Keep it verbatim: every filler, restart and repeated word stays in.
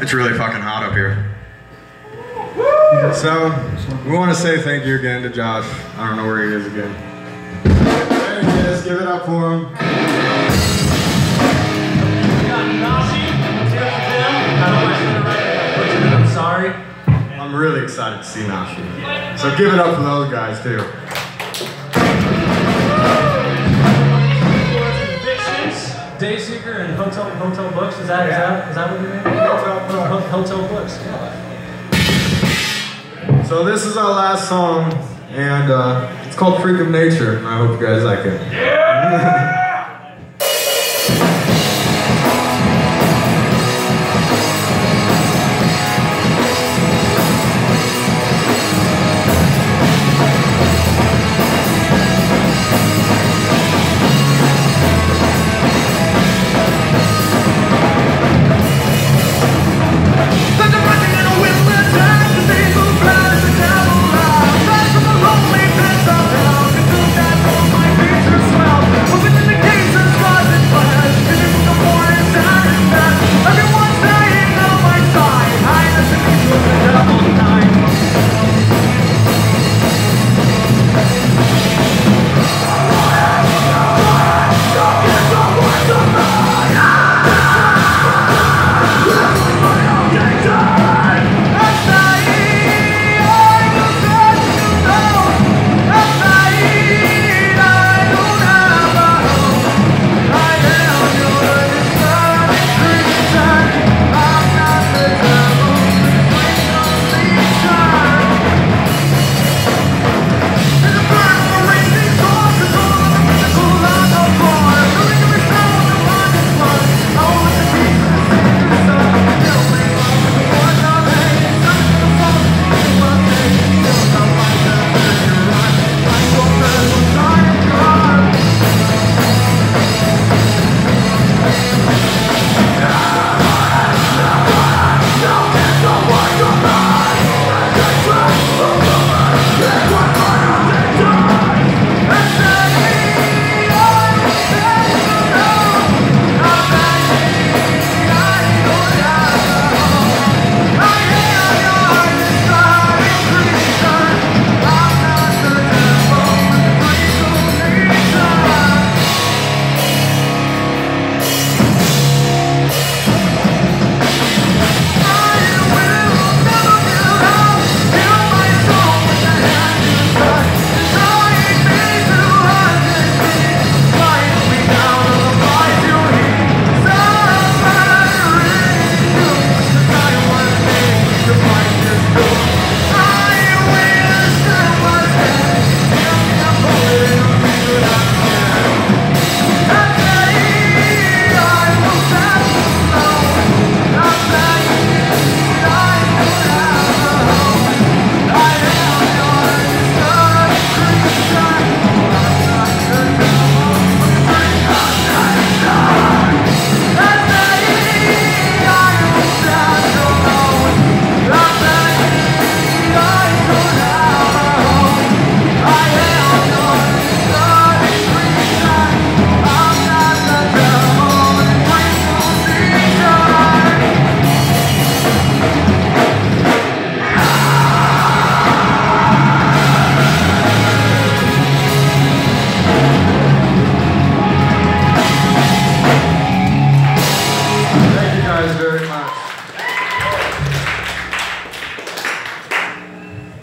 It's really fucking hot up here. So, we want to say thank you again to Josh. I don't know where he is again. There he is, give it up for him. We got Nashi, let's hear it for Tim. I know I said it right, I butchered it, I'm sorry. I'm really excited to see Nashi. So give it up for those guys too. Dayseeker and Hotel Hotel Books. Is that is that is that what you're name? Hotel, Hotel Books. Yeah. So this is our last song, and uh, it's called "Freak of Nature." I hope you guys like it. Yeah!